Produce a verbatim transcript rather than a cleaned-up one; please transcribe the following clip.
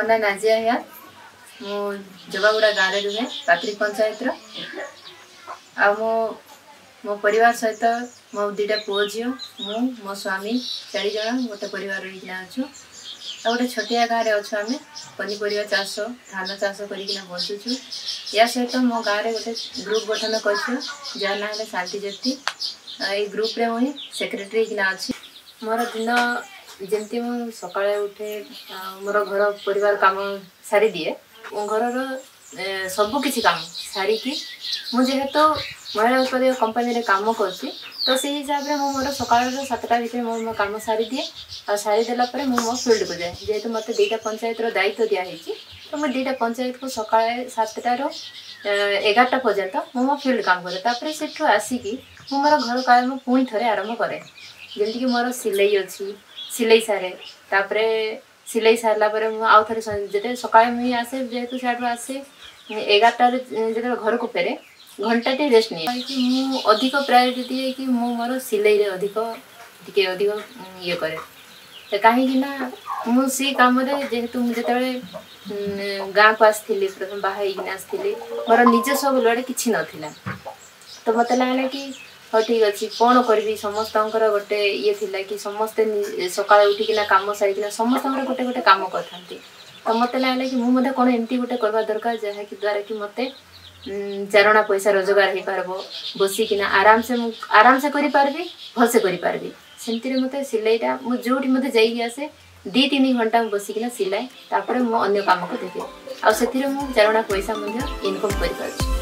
ना नाजिया हियाल मु जबागुड़ा गाँव में रुहे पात्री पंचायत आ मो मो परिवार सहित मो दुटा पुओ झील मु मो स्वामी चार जन गोटे परिवार रही अच्छु आ गोटे छोटिया गाँव में अच्छु आम पनीपरिया चाष धान चाष कर बसुचु या सहित मो गाँव में गोटे ग्रुप गठन कर जार ना शांति ज्योति ये ग्रुप रे मुझे सेक्रेटरी किना अच्छी मोर दिन जमती मु सका उठे मोर घर परिवार काम सारी दिए घर सबु किछि काम सारी की मुझेतु महिला उत्पाद कंपनी कम कर तो से हिसाब से मोर सका सातटा भितर मो कम सारी दिए आ सारी देला परे मो मो फील्ड को जाए जेहेतु मत दुईटा पंचायत दायित्व दिखाई तो मुझे दुईटा पंचायत को सका सातटार एगारटा पर्यंत मो मो फील्ड काम करे तापर सेठू आसिकी मो मोर घर काम पुणी थे आरंभ करे जमीक मोर सिलाई अच्छी सिलाई सारे तापर सिलाई सारा पर आउ थे जो सका मुझे आसे जेहेतु सियाड़ू आसे एगारटार जो घर को फेरे घंटाटे रेस्ट नहीं मु अधिक प्रायोरिटी दिए कि मु मोर सिलाई रे अधिक टिके अधिक ये करे कहीं मु सी काम जेहेतु मुझे गाँ को आसती प्रथम बाहर आसती मोर निज सब लड़े कि नाला तो मत लगे कि हाँ ठीक अच्छे कौन करी समस्त गोटे ये थिला कि समस्ते सका उठिकिना काम सारिकिना समस्त गोटे गोटे काम करते तो मत लगे कि मुझे कौन एमती गोटे करवा दरकार जहाँ कि द्वारा कि मत चारणा पैसा रोजगार हो पार बसिकिना आराम से आराम से करि पारबी भल से करि पारबी सेमती मत सिलाईटा मु जोटी मत जाइए आसे दी तीन घंटा बसिकिना सिलाई तापर मु अन्य काम को देखे आ से चारणा पैसा इनकम कर पारछि।